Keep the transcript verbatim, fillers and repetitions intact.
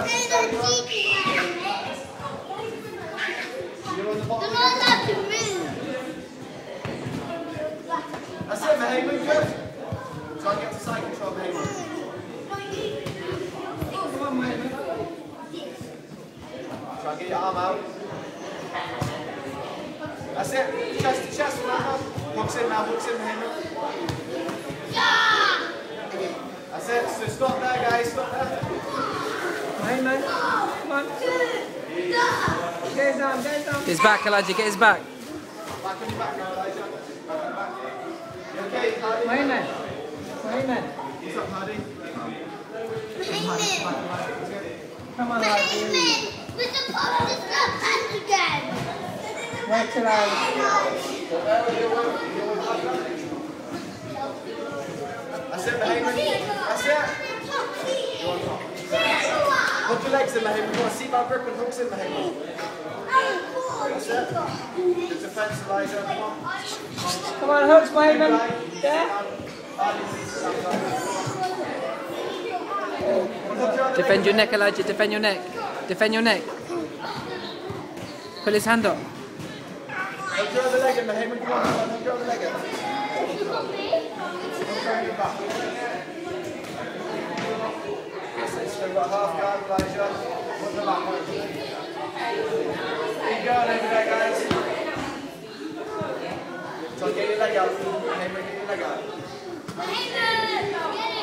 You're on the bottom. They're not allowed to move. That's it, Mahayman, good. Try and get to side control, Mahayman. Come on, Mahayman. Try and get your arm out. That's it. Chest to chest, now. Hooks in now, hooks in, Mahayman. That's it. So stop there, guys. Stop there. Mahayman, come on. Get his arm, get his arm. Get his back, Elijah, get his back. Back on your back now, Elijah. Back on your back. You okay, Hardy? Mahayman. Mahayman. What's up, Hardy? Come on, Elijah. With the pop this up hands again. Wait till I... That's it, Mahayman. That's it. Hook your legs in, Mahayman. You want to see my grip and hooks in, Mahayman. That's it. Good defense, Elijah. Come on. Come on, hooks, Mahayman. Yeah? Defend your neck, Elijah, defend your neck. Defend your neck. Pull his hand up. Hook your other leg in, Mahayman. Come on, come on. Hook your other leg in. Hook on your back. Still got half guard, Elijah. Put the back one. Keep going over there, guys. So get your leg out. Mahayman, get your leg out.